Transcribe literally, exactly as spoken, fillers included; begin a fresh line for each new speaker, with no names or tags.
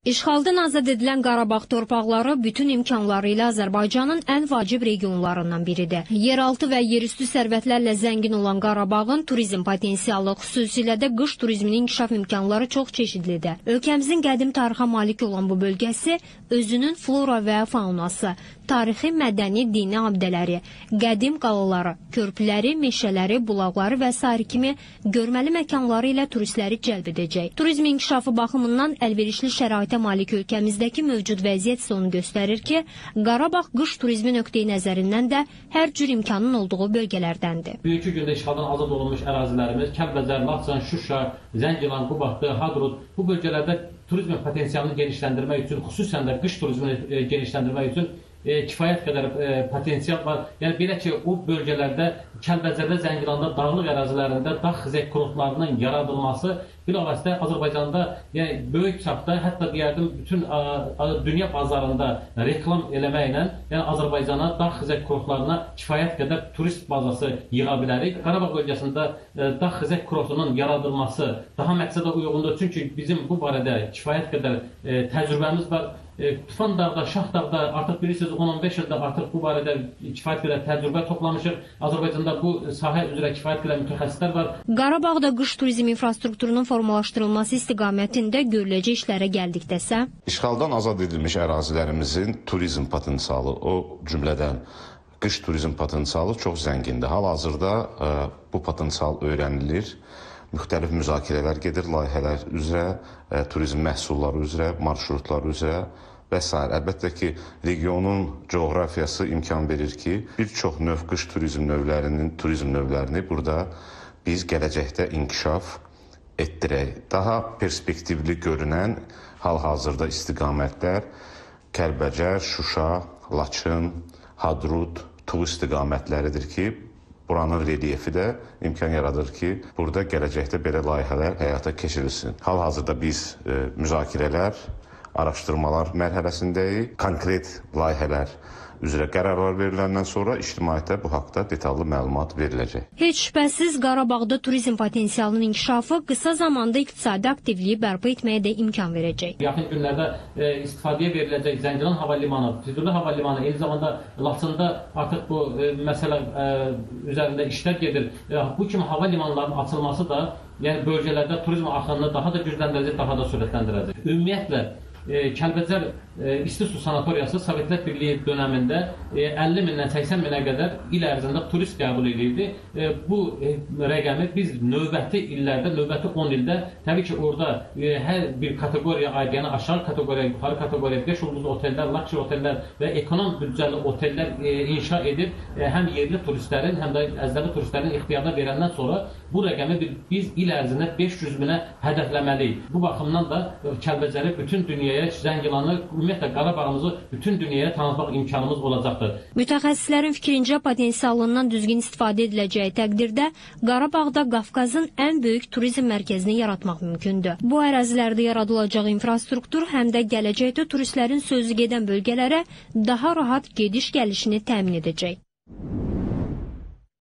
İşğaldan azad edilən Qarabağ torpaqları bütün imkanları ilə Azərbaycanın ən vacib regionlarından biridir. Yeraltı və yerüstü sərvətlərlə zəngin olan Qarabağın turizm potensialı, xüsusilə də qış turizminin inkişaf imkanları çox çeşidlidir. Ölkəmizin qədim tarixə malik olan bu bölgəsi özünün flora və faunası, tarixi, mədəni, dini abidələri, qədim qalaları, körpüləri, meşələri, bulaqları və sair kimi görməli məkanları ilə turistləri cəlb edəcək. Turizm inkişafı baxımından əlverişli şəraitə malik ölkəmizdəki mövcud vəziyyət isə onu göstərir ki, Qarabağ qış turizmi nöqteyi nəzərindən də hər cür imkanın olduğu bölgələrdəndir.
Bugünkü gündə işğaldan azad olunmuş ərazilərimiz Kəlbəcər, Laçın, Şuşa, Zəngilan, Qubadlı, Hadrut bu bölgələrdə turizm potensialını genişləndirmək üçün, xüsusən də qış turizmini genişləndirmək üçün E, kifayət qədər e, potensial var. Yəni belə ki, o bölgələrdə, Kəlbəcərdə, Zəngilanda, dağlıq ərazilərində dağ xizək kurortlarının yaradılması bilavasitə Azərbaycanda yəni, böyük çapda, hətta deyərdim, bütün a, a, dünya bazarında reklam eləməklə yəni, Azərbaycana dağ xizək kurortlarına kifayət qədər turist bazası yığa bilərik. Qarabağ bölgəsində e, dağ xizək kurortunun yaradılması daha məqsədə uyğundur. Çünki bizim bu barədə kifayət qədər e, təcrübəmiz var. E, Tufan dağda, Şah dağda artıq bilirsiniz on on beş ildə artıq bu barədə kifayət qədər təcrübə toplamışıq. Azərbaycanda bu sahə üzrə kifayət qədər mütəxəssislər var.
Qarabağda qış turizm infrastrukturunun formalaşdırılması istiqamətində görüləcək işlərə gəldikdəsə,
İşğaldan azad edilmiş ərazilərimizin turizm potensialı, o cümlədən qış turizm potensialı çox zəngindir. Hal-hazırda e, bu potensial öyrənilir. Müxtəlif müzakirələr gedir, layihələr üzrə, e, turizm məhsulları üzrə, marşrutlar üzrə və s. Əlbəttə ki, regionun coğrafiyası imkan verir ki, bir çox növ qış turizm növlərinin, turizm növlərini burada biz gələcəkdə inkişaf etdirək. Daha perspektivli görünən hal-hazırda istiqamətlər Kəlbəcər, Şuşa, Laçın, Hadrut, Tuğ istiqamətləridir ki, buranın relyefi də imkan yaradır ki, burada gələcəkdə belə layihələr həyata keçirilsin. Hal-hazırda biz e, müzakirələr, araşdırmalar mərhələsindəyik. Konkret layihələr üzrə qərarlar veriləndən sonra ictimaiyyətə bu haqda detallı məlumat veriləcək.
Heç şübhəsiz Qarabağda turizm potensialının inkişafı qısa zamanda iqtisadi aktivliyi bərpa etməyə də imkan verəcək.
Yaxın günlərdə e, istifadəyə veriləcək Zəngilan hava limanı, Füzuli hava limanı, eyni zamanda Laçında artıq bu e, məsələ e, üzərində işlər gedir. E, bu kimi hava limanlarının açılması da yəni bölgələrdə turizm axınını daha da gücləndirəcək, daha da sürətləndirəcək. Ümumiyyətlə E, Kəlbəcər e, İsti Su Sanatoriyası Sovetlər Birliyi dönəmində e, əlli mindən səksən minə qədər il ərzində turist qəbul edirdi. E, bu e, rəqəmi biz növbəti illərdə, növbəti on ildə təbii ki, orada e, hər bir kateqoriya aid, yəni aşağı kateqoriya, yuxarı kateqoriya, beş ulduzlu otellər, lakşer otellər və ekonom büdcəli otellər e, inşa edib e, həm yerli turistlərin, həm də əcnəbi turistlərin ixtiyarına verəndən sonra bu rəqəmi biz il ərzində beş yüz minə hədəfləməliyik. Bu baxımdan da e, Kəlbəcəri bütün dünyaya Zəngilanı, ümumiyyətlə Qarabağımızı bütün dünyaya tanıtmaq imkanımız olacaqdır.
Mütəxəssislərin fikrincə potensialından düzgün istifadə ediləcəyi təqdirdə Qarabağda Qafqazın ən böyük turizm mərkəzini yaratmaq mümkündür. Bu ərazilərdə yaradılacaq infrastruktur həm də gələcəkdə turistlərin sözü gedən bölgələrə daha rahat gediş-gəlişini təmin edəcək.